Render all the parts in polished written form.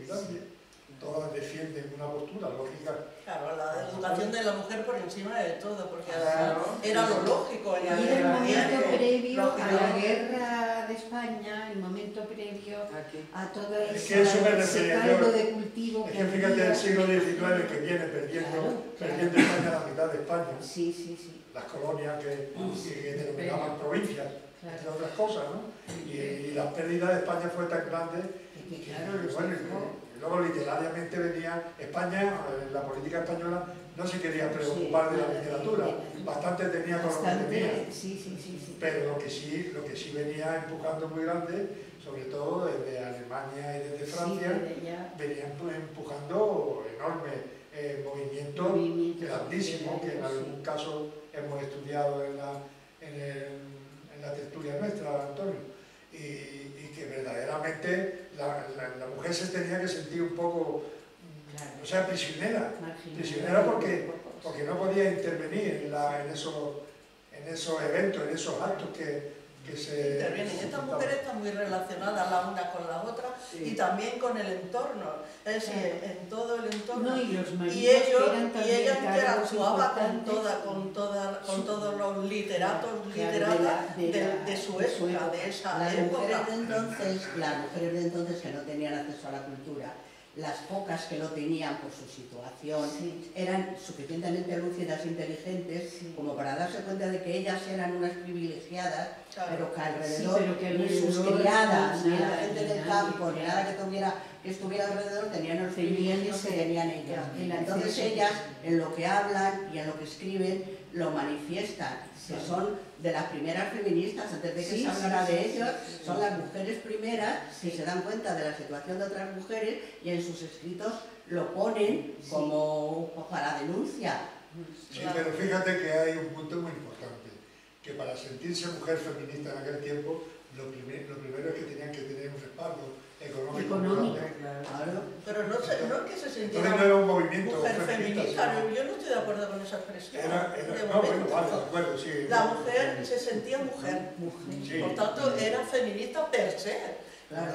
militancia. Todas defienden una postura lógica. Claro, la educación de la mujer por encima de todo, porque era lo lógico. Y el momento previo a la guerra de España, el momento previo a todo ese caldo de cultivo que fíjate, el siglo XIX que viene perdiendo España la mitad de España. Sí. Las colonias que denominaban provincias, entre otras cosas, ¿no? Y la pérdida de España fue tan grande que, bueno, luego literariamente venía España, la política española no se quería preocupar de la literatura, bastante tenía con lo que tenía. Pero lo que sí venía empujando muy grande, sobre todo desde Alemania y desde Francia, venía empujando enormes movimientos grandísimos que en algún caso hemos estudiado en la tertulia nuestra, Antonio. Y que verdaderamente la mujer se tenía que sentir un poco, o sea, prisionera porque no podía intervenir en esos eventos, en esos actos que se intervienen. Estas mujeres están muy relacionadas la una con la otra y también con el entorno, es decir, en todo el entorno. Y ella interactuaba con todos los literatos, literatas de su época, de esa época. Las mujeres de entonces que no tenían acceso a la cultura, las pocas que lo tenían por su situación, eran suficientemente lúcidas e inteligentes como para darse cuenta de que ellas eran unas privilegiadas, pero que alrededor ni sus criadas, ni la gente del campo, ni nada que estuviera alrededor tenían los privilegios que tenían ellas. Entonces ellas, en lo que hablan y en lo que escriben, lo manifiestan, que son de las primeras feministas, antes de que se hablara de ellas, son las mujeres primeras que se dan cuenta de la situación de otras mujeres y en sus escritos lo ponen como para denuncia. Sí, pero fíjate que hay un punto muy importante, que para sentirse mujer feminista en aquel tiempo, lo primero es que tenían que tener un respaldo económico. Claro. Pero no es que se sintiera no era un movimiento mujer feminista, yo no estoy de acuerdo con esa expresión. Sí. La mujer se sentía mujer, por tanto era feminista per se. Claro.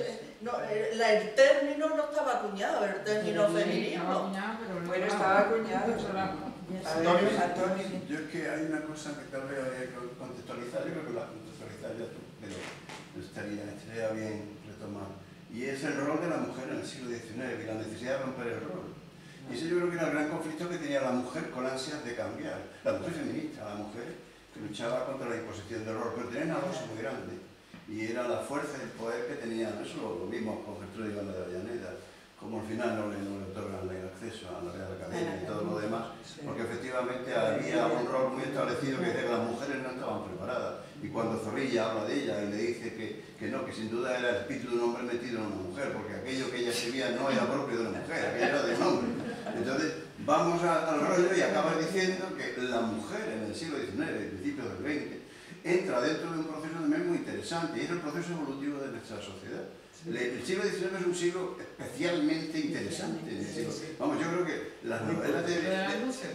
El término no estaba acuñado, el término feminismo. Bueno, estaba acuñado. Antonio. Yo es que hay una cosa que tal vez habría que contextualizar, yo creo que la contextualizaría tú, pero estaría bien retomar. Y es el rol de la mujer en el siglo XIX y la necesidad de romper el rol. Y ese yo creo que era el gran conflicto que tenía la mujer con ansias de cambiar. La mujer feminista, la mujer que luchaba contra la imposición del rol, pero tenía una cosa muy grande. Y era la fuerza del poder que tenía, eso lo vimos con Gertrudis Ivana de Avellaneda, como al final no le otorgan el acceso a la Real Academia y todo lo demás, porque efectivamente había un rol muy establecido que decía que las mujeres no estaban preparadas. Y cuando Zorrilla habla de ella y le dice que no, que sin duda era el espíritu de un hombre metido en una mujer, porque aquello que ella escribía no era propio de una mujer, aquello era de un hombre. Entonces, vamos al rollo y acaba diciendo que la mujer en el siglo XIX, principios del XX, entra dentro de un proceso también muy interesante, y es el proceso evolutivo de nuestra sociedad. El siglo XIX es un siglo especialmente interesante. Vamos, yo creo que las novelas de la Luce,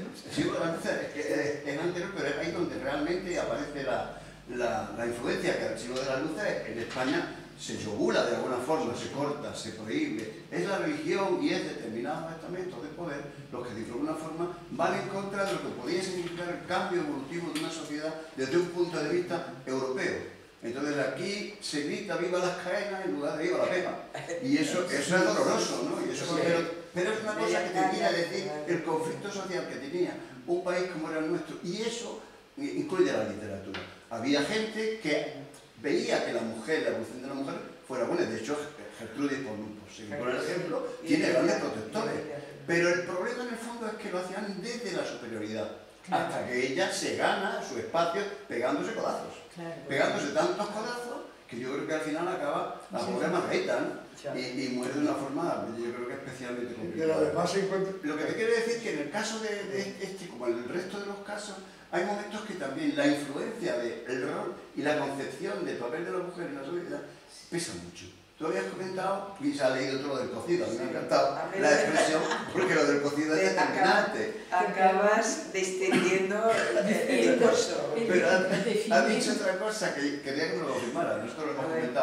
es anterior, pero es ahí donde realmente aparece la influencia que el siglo de la Luce en España se yogula de alguna forma, se corta, se prohíbe. Es la religión y es determinados estamentos de poder los que de alguna forma van en contra de lo que podía significar el cambio evolutivo de una sociedad desde un punto de vista europeo. Entonces aquí se grita viva las caenas en lugar de viva la pepa. Y eso es doloroso, ¿no? Pero es una cosa que te quiere decir el conflicto social que tenía un país como era el nuestro. Y eso incluye a la literatura. Había gente que veía que la mujer, la evolución de la mujer, fuera buena. De hecho, Gertrudis, por ejemplo, tiene grandes protectores. Pero el problema en el fondo es que lo hacían desde la superioridad. Hasta que ella se gana su espacio pegándose codazos. Pegándose tantos codazos que yo creo que al final acaba la pobre Margarita, ¿no? Y muere de una forma, yo creo que especialmente complicada. Lo que te quiero decir es que en el caso de este, como en el resto de los casos, hay momentos que también la influencia del rol y la concepción del papel de la mujer en la sociedad pesa mucho. Tú habías comentado, y se ha leído todo lo del cocido, a mí me ha encantado la expresión, porque lo del cocido es determinante. Acabas descendiendo el curso. Pero has dicho otra cosa que quería que me lo confirmara, nosotros lo hemos comentado,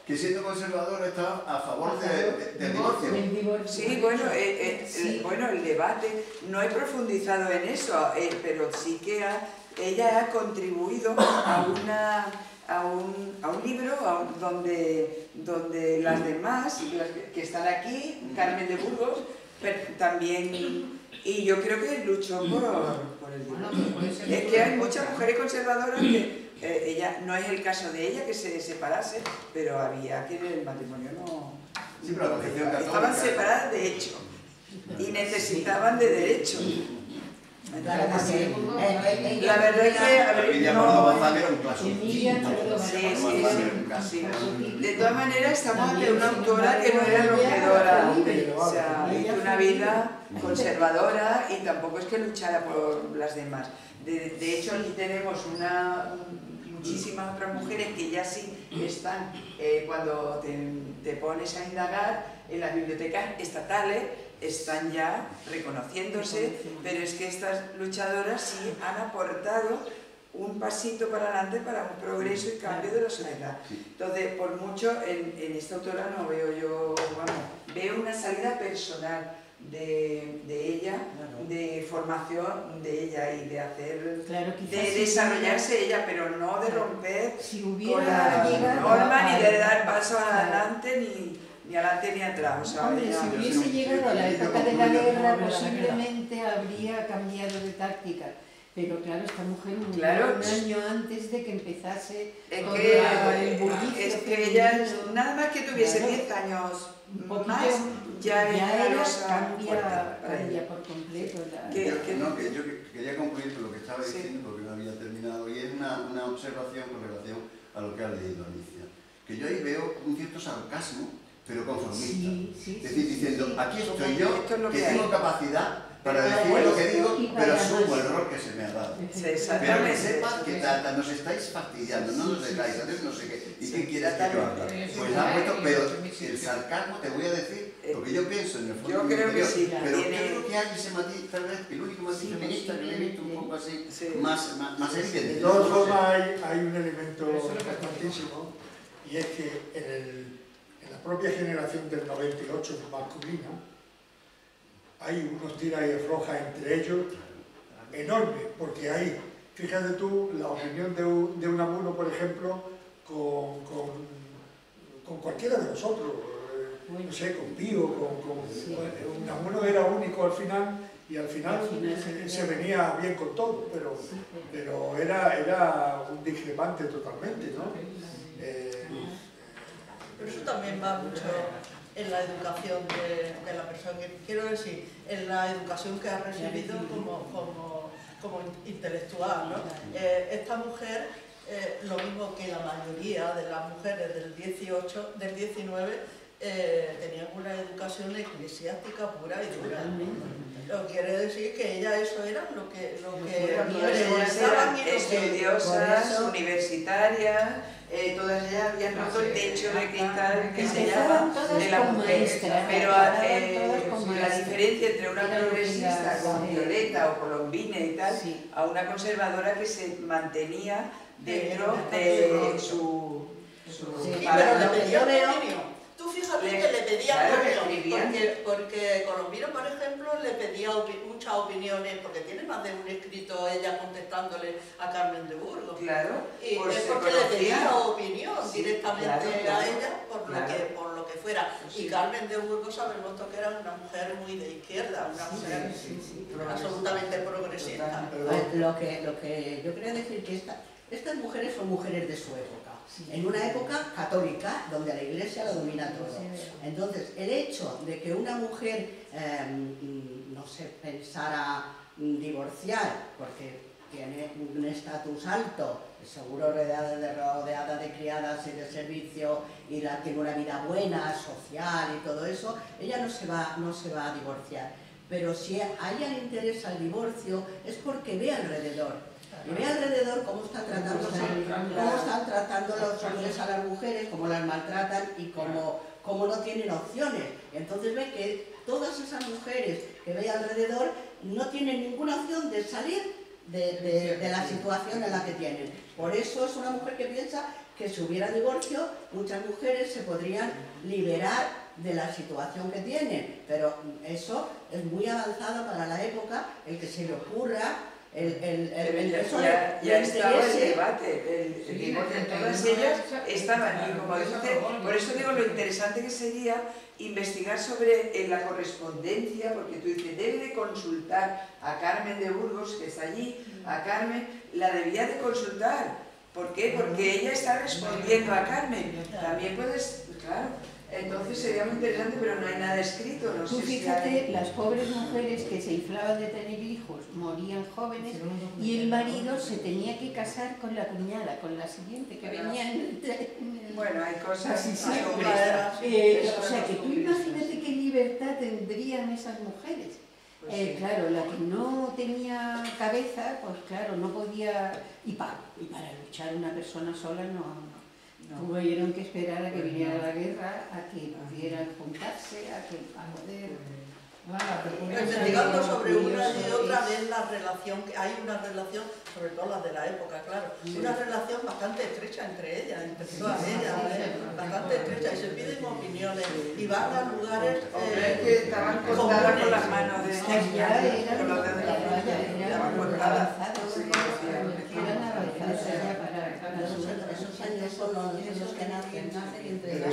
que siendo conservadora estaba a favor del divorcio. Sí, bueno, bueno, el debate, no he profundizado en eso, pero sí que ella ha contribuido a un libro donde las demás, las que están aquí, Carmen de Burgos, también, y yo creo que luchó por el divorcio. Es que hay muchas mujeres conservadoras que ella, no es el caso de ella que se separase, pero había que el matrimonio no... Sí, pero la Concepción Católica... Estaban separadas de hecho y necesitaban de derecho. Claro, porque la verdad es que sí. De todas maneras estamos ante una autora que no era rompedora, o sea, hizo una vida conservadora y tampoco es que luchara por las demás. De hecho, aquí tenemos muchísimas otras mujeres que ya sí están, cuando te pones a indagar en las bibliotecas estatales, están ya reconociéndose, pero es que estas luchadoras sí han aportado un pasito para adelante para un progreso y cambio de la sociedad. Entonces, por mucho, en esta autora no veo yo, veo una salida personal de ella, de formación de ella y de hacer, de desarrollarse ella, pero no de romper con la norma ni de dar paso adelante ni adelante ni atrás. O sea, hombre, si hubiese llegado a la época de la guerra, posiblemente habría cambiado de táctica. Pero claro, esta mujer murió un año antes de que empezase el bullicio. Es que ella, nada más que tuviese 10 años más, ya era cambia por completo. Que yo quería concluir con lo que estaba diciendo, porque no había terminado, y es una observación con relación a lo que ha leído Alicia. Que yo ahí veo un cierto sarcasmo, pero conformista. Es decir, diciendo, aquí estoy yo, que tengo capacidad para decir lo que digo, pero asumo el rol que se me ha dado. Pero que sepas que nos estáis fastidiando, no nos dejáis hacer no sé qué. ¿Y qué quieres que yo haga? Pues ha puesto, pero el sarcasmo te voy a decir, porque yo pienso en el fondo. Yo creo que sí. Pero creo que hay ese matiz, tal vez, el único matiz feminista que le he visto un poco así, más evidente. De todas formas, hay un elemento importantísimo, y es que en la propia generación del 98 masculina, hay unos tiras y aflojas entre ellos enormes, porque hay, fíjate tú, la opinión de Unamuno, por ejemplo, con cualquiera de nosotros, no sé, con Pío, Unamuno era único al final, y al final se venía bien con todo, pero era un discrepante totalmente, ¿no? Pero eso también va mucho en la educación de la persona, quiero decir, en la educación que ha recibido como intelectual, ¿no? Esta mujer, lo mismo que la mayoría de las mujeres del 19, tenían una educación eclesiástica pura y dura. Lo quiere decir que ella eso era lo que eran estudiosas, universitarias, todas ellas habían roto el techo de cristal que se llama de la mujer. Pero la diferencia entre una progresista como Violeta o Colombina y tal, a una conservadora que se mantenía dentro de su Tú fíjate que le pedía opinión, porque Colombino, por ejemplo, le pedía muchas opiniones, porque tiene más de un escrito ella contestándole a Carmen de Burgos. Claro. Y es porque le pedía opinión directamente a ella por lo que fuera. Y Carmen de Burgos sabemos que era una mujer muy de izquierda, una mujer absolutamente progresista. Lo que yo quería decir que estas mujeres son mujeres de su época. En una época católica donde la Iglesia lo domina todo. Entonces, el hecho de que una mujer, no sé, pensara divorciar porque tiene un estatus alto, seguro rodeada de criadas y de servicio, y tiene una vida buena, social y todo eso, ella no se va a divorciar. Pero si a ella le interesa el divorcio es porque ve alrededor. Y ve alrededor cómo están tratando los hombres a las mujeres, cómo las maltratan y cómo no tienen opciones. Entonces ve que todas esas mujeres que ve alrededor no tienen ninguna opción de salir de la situación en la que tienen. Por eso es una mujer que piensa que si hubiera divorcio, muchas mujeres se podrían liberar de la situación que tienen, pero eso es muy avanzado para la época, el que se le ocurra, ya estaba el debate, el divorcio, todas ellas estaban, y como dice, por eso digo lo interesante que sería investigar sobre la correspondencia, porque tú dices, debe de consultar a Carmen de Burgos, que está allí, a Carmen, la debía de consultar. ¿Por qué? Porque ella está respondiendo a Carmen. También puedes, claro. Entonces sería muy interesante, pero no hay nada escrito. No Tú sé fíjate, si hay... las pobres mujeres que se inflaban de tener hijos morían jóvenes y el marido se tenía que casar con la cuñada, con la siguiente que venía en el... Bueno, hay cosas... Casi siempre. O sea, que tú imagínate qué libertad tendrían esas mujeres. Pues sí. Claro, la que no tenía cabeza, pues claro, no podía... Y para luchar una persona sola no. Tuvieron que esperar a que viniera la guerra, a que pudieran juntarse, a poder... Investigando sobre una y otra vez la relación, que hay una relación, sobre todo las de la época, claro, una relación bastante estrecha entre ellas, entre todas ellas, bastante estrecha, y se piden opiniones, y van a lugares... es que estaban cortadas con las manos de... Ya eran con los dedos de la mano, estaban cortadas. Eran avanzadas ya para esos años son los que nacen entre Pero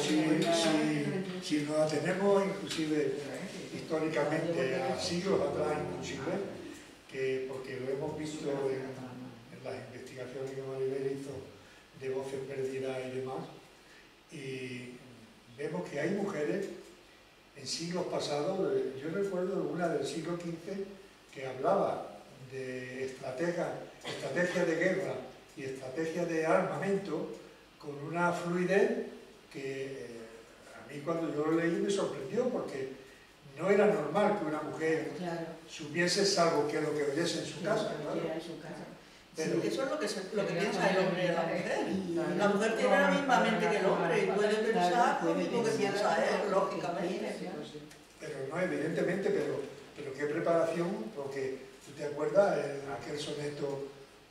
si nos atenemos inclusive históricamente a siglos atrás inclusive, porque lo hemos visto en las investigaciones que Maribel hizo de voces perdidas y demás, y vemos que hay mujeres en siglos pasados, yo recuerdo una del siglo XV que hablaba de estrategia de guerra y estrategia de armamento con una fluidez que a mí cuando yo lo leí me sorprendió, porque no era normal que una mujer supiese, salvo que lo que oyese en su casa. Pero eso es lo que piensa el hombre y la mujer. La mujer tiene la misma mente que el hombre y puede pensar lo mismo que piensa él, lógicamente. Pero no, evidentemente, pero qué preparación, porque tú te acuerdas en aquel soneto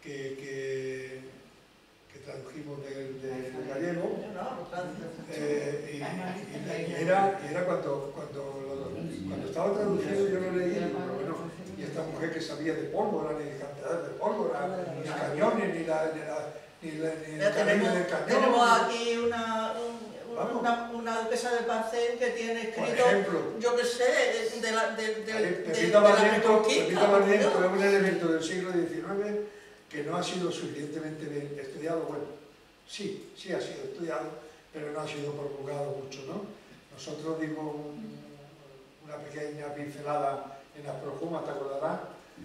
que tradujimos del gallego, y era cuando estaba traducido, yo lo leí y digo, bueno, y esta mujer que sabía de pólvora, ni de cantidad de pólvora, ni de cañones, ni el calibre del cañón. Tenemos aquí una duquesa de Pacén que tiene escrito, yo qué sé, de la Reconquista. Barrientos es un elemento del siglo XIX que no ha sido suficientemente bien estudiado. Bueno, sí ha sido estudiado, pero no ha sido promulgado mucho, ¿no? Nosotros dimos una pequeña pincelada en las projumas, te acordarás,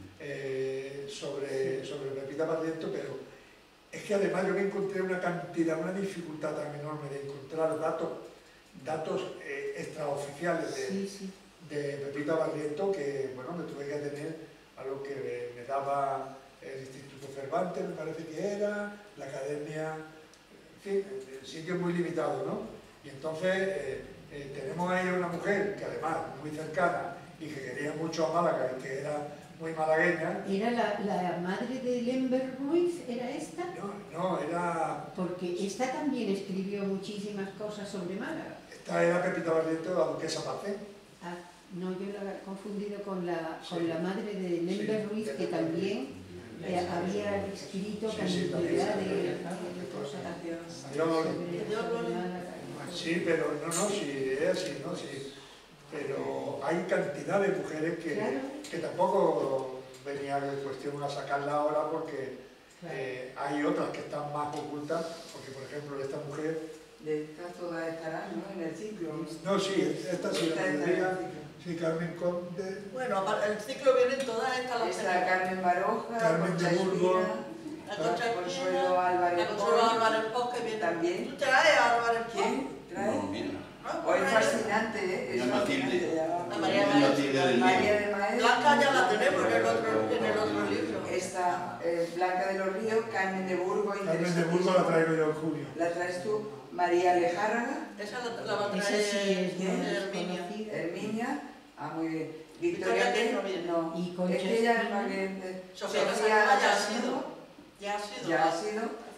sobre Pepita Barrientos, pero es que además yo me encontré una dificultad tan enorme de encontrar datos extraoficiales de Pepita Barrientos, que bueno, me tuve que atener a lo que me daba el Instituto Cervantes, me parece que era, la Academia, en fin, el sitio muy limitado, ¿no? Y entonces tenemos ahí a una mujer que además muy cercana y que quería mucho a Málaga y que era muy malagueña. ¿Era la madre de Lember Ruiz? ¿Era esta? No, era... Porque esta también escribió muchísimas cosas sobre Málaga. Esta era Pepita Barrientos, la duquesa Pacén. Ah, no, yo la he confundido con la madre de Lember Ruiz, que también había escrito cantidad de cosas sobre Málaga. Sí, pero sí, es así, ¿no? Sí. Pero hay cantidad de mujeres que tampoco venía de cuestión a sacarla ahora, porque hay otras que están más ocultas, porque por ejemplo esta mujer... Estas todas estarán, ¿no? En el ciclo. No, sí, esta sí la tendría, sí, Carmen Conde... Bueno, el ciclo vienen todas estas. Está Carmen Baroja, Carmen de Burgos, Consuelo Álvarez Poz, que viene también. ¿Tú traes a Álvarez Poz? ¿Quién trae? No, mira. Hoy es fascinante, ¿eh? Es Matilde. La María de Maez. Blanca ya la tenemos en el otro libro. Está Blanca de los Ríos, Carmen de Burgos. Carmen de Burgos la traigo yo en junio. ¿La traes tú? María Lejárraga. Esa la va a traer Herminia. Ah, muy bien. Victoria Teno, no. Y es que ella es más bien... Sofía Casanova ya ha sido. Ya ha sido.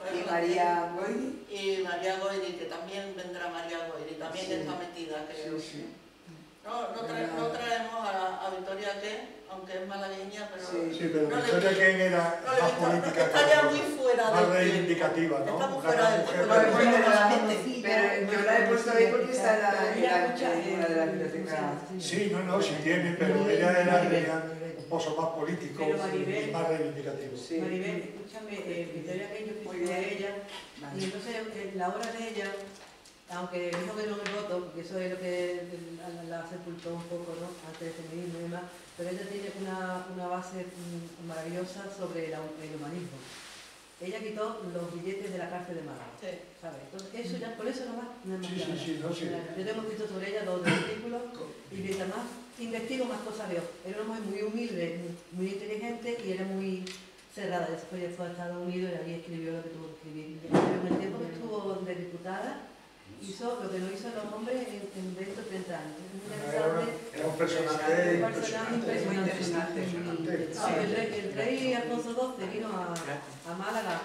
Y María Goyri. Y María Goyri, que también vendrá María Goyri, también está metida, creo. No traemos a Victoria Ken, aunque es malagueña, pero... Sí, pero Victoria Ken era más política. Está ya muy fuera de... Más reivindicativa, ¿no? Está muy fuera de... Pero yo la he puesto ahí porque está en una de las bibliotecas. Sí, sí tiene, pero ella era un pozo más político y más reivindicativo. Maribel, escúchame, Victoria Ken, yo fui a ella, y entonces la obra de ella, aunque dijo que no me voto, porque eso es lo que la sepultó un poco, ¿no? Antes del feminismo y demás, pero ella tiene una base maravillosa sobre el humanismo. Ella quitó los billetes de la cárcel de Málaga, ¿sabes? Entonces, eso ya, por eso nomás no es más clara. Yo tengo escrito sobre ella 2 artículos y mientras más investigo, más cosas veo. Era una mujer muy humilde, muy inteligente y era muy cerrada. Después ya fue a Estados Unidos y allí escribió lo que tuvo que escribir. Pero en el tiempo que estuvo de diputada, hizo lo que no hizo los hombres en 20 o 30 años. Era un personaje impresionante. Muy interesante. El rey Alfonso XII vino a Málaga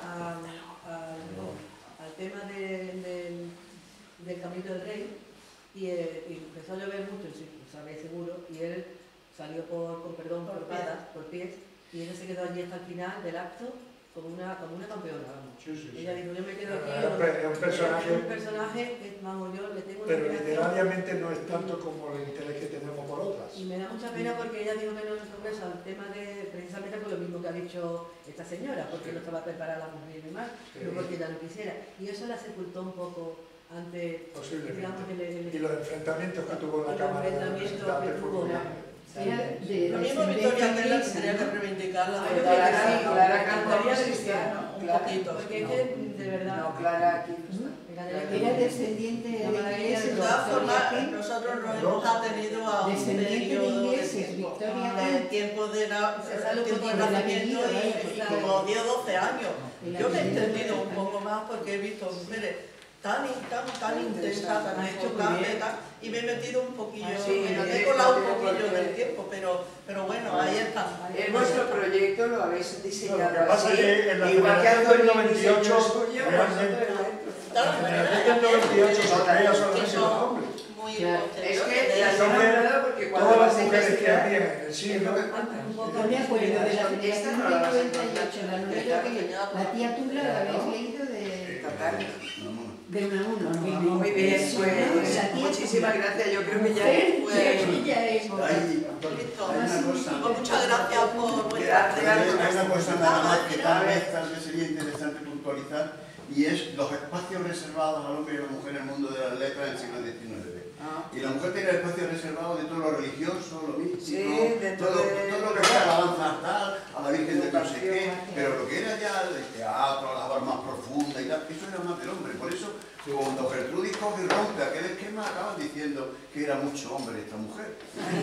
al tema del Caminito del Rey y empezó a llover mucho, lo sabéis seguro, y él salió por pies, y él se quedó allí hasta el final del acto como una campeona, vamos. Ella dijo, yo me quedo aquí. Es un personaje, vamos, yo le tengo una pero literariamente no es tanto como el interés que tenemos por otras. Y me da mucha pena porque ella dijo que no le sorpresa al tema precisamente por lo mismo que ha dicho esta señora, porque no estaba preparada la mujer y demás, no porque ella no quisiera. Y eso la sepultó un poco ante, digamos, y los enfrentamientos que tuvo en la Cámara de Representantes fue muy grande. Lo mismo Victoria Ken la tendría que reivindicar la Clara Cantaría cristiano, un poquito. Porque es que, de verdad... No, Clara aquí era descendiente de ingleses. De todas formas, nosotros no hemos atenido a un periodo de tiempo de nacimiento y como 10 o 12 años. Yo me he entendido un poco más porque he visto mujeres tan intensas, tan chocantes, y me he metido un poquillo, me he colado un poquillo del tiempo, pero bueno, ahí está. En vuestro proyecto lo habéis diseñado lo que pasa así, es que en la igual que generación del Antonio 98, realmente, en la generación del 98 se creía solamente los hombres. Es que todas las mujeres que había en el siglo... No me acuerdo de la generación del 98, la novela que la tía Tula la habéis leído de Unamuno. Muy bien, pues muchísimas gracias. Yo creo que ya Hay muchas gracias por vuestra Hay una cosa nada más que tal vez sería interesante puntualizar, y es los espacios reservados al hombre y a la mujer en el mundo de las letras en el siglo XIX. Y la mujer tenía el espacio reservado de todo lo religioso, lo místico, todo lo que era alabanza tal, a la Virgen de no sé qué, pero lo que era ya el teatro, la labor más profunda y tal, eso era más del hombre. Por eso, cuando Gertrudis coge y rompe aquel esquema, acaban diciendo que era mucho hombre esta mujer.